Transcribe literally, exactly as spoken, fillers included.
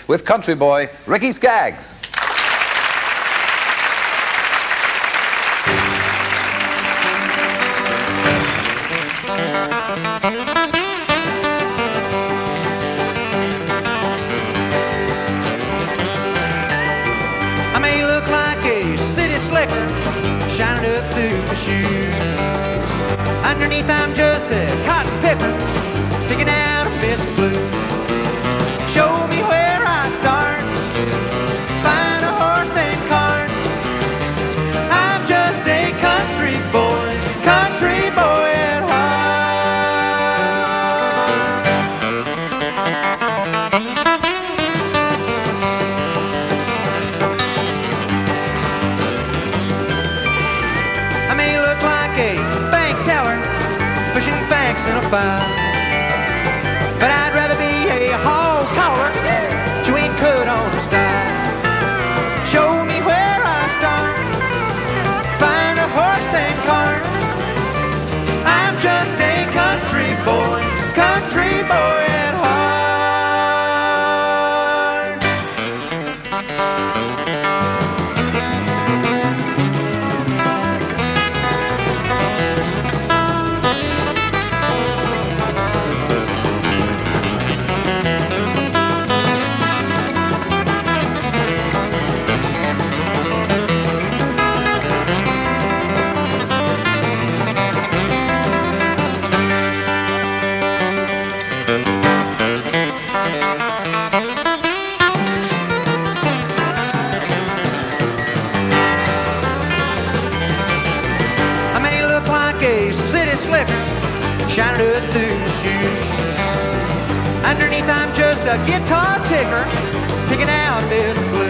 with country boy Ricky Skaggs. I may look like a city slicker shining up through the shoes. Underneath I'm just a cotton picker picking out a piece of blue. Show me where I start, find a horse and cart. I'm just a country boy, country boy at heart. I may look like a bank teller pushing facts in a file, but I'd rather be a hog caller chewing cud on the style. Show me where I start, find a horse and cart. I'm just a country boy, country boy at heart. A city slicker shining up through the shoes. Underneath I'm just a guitar picker picking out this blues.